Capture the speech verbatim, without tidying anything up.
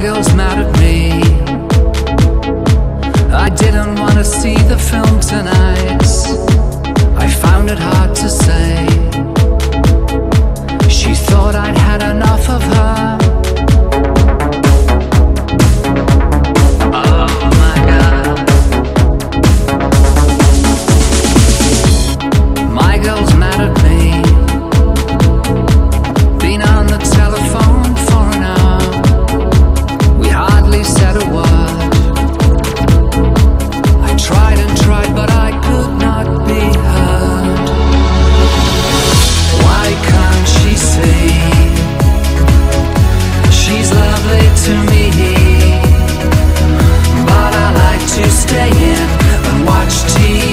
girl's mad at me. I didn't want to see the film tonight. I found it hard to say. She thought I'd had enough of her. Oh my God. My girl's mad at me. Been on the telephone for an hour. We hardly said a word. I tried and tried, but I could not be heard. Why can't she see? She's lovely to me, but I like to stay in and watch T V.